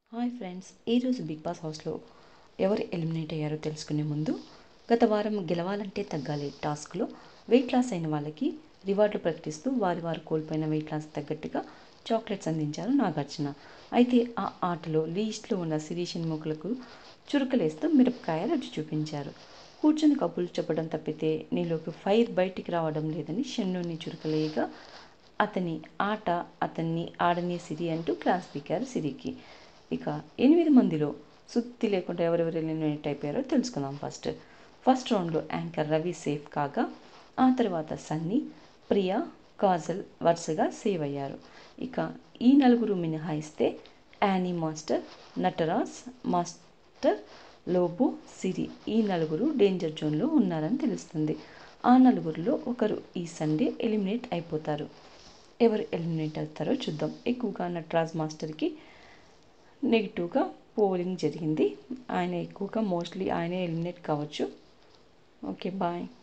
Hi friends, ఈరోజు Bigg Boss హౌస్లో ఎవరు ఎలిమినేట్ అయ్యారో తెలుసుకునే ముందు గత వారం గెలవాలంటే తగ్గాలి టాస్క్లో వెయిట్ లాస్ అయిన వాళ్ళకి రివార్డులు ప్రకటిస్తూ వారు కోల్పోయిన వెయిట్ లాస్ తగ్గట్టుగా చాక్లెట్స్ అందించారు నాగార్జున. అయితే ఆ ఆటలో లీస్ట్లో ఉన్న శిరీష్ ముఖులకు చురుకలేస్తూ మిరపకాయ రుచి చూపించారు. కూర్చొని కబుర్లు చెప్పడం తప్పితే నీలోకి ఫైర్ బయటికి రావడం లేదని షన్నుని చురుకలేయగా అతని ఆట అతన్ని ఆడని సిరి అంటూ క్లాస్ పీకారు సిరికి. ఇక 8 మందిలో సుత్తి లేకుండా ఎవరెవరు ఎలిమినేట్ అయిపోయారో తెలుసుకుందాం. ఫస్ట్ రౌండ్లో యాంకర్ రవి సేఫ్ కాగా ఆ తర్వాత సన్నీ, ప్రియా, కాజల్ వరుసగా సేవ్ అయ్యారు. ఇక ఈ నలుగురు మినహాయిస్తే Annie master, Nataraj master, Lobo, Siri ఈ నలుగురు డేంజర్ జోన్లో ఉన్నారని తెలుస్తుంది. ఆ నలుగురిలో ఒకరు ఈ సండే ఎలిమినేట్ అయిపోతారు. ఎవరు ఎలిమినేట్ అవుతారో చూద్దాం. ఎక్కువగా నటరాజ్ మాస్టర్కి నెగిటివ్గా పోలింగ్ జరిగింది. ఆయన ఎక్కువగా మోస్ట్లీ ఆయనే ఎలిమినేట్ కావచ్చు. Okay, bye.